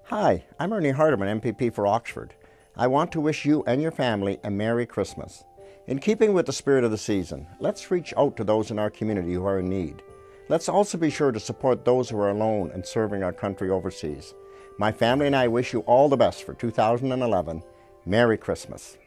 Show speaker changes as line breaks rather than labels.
Hi, I'm Ernie Hardeman, MPP for Oxford. I want to wish you and your family a Merry Christmas. In keeping with the spirit of the season, let's reach out to those in our community who are in need. Let's also be sure to support those who are alone and serving our country overseas. My family and I wish you all the best for 2011. Merry Christmas.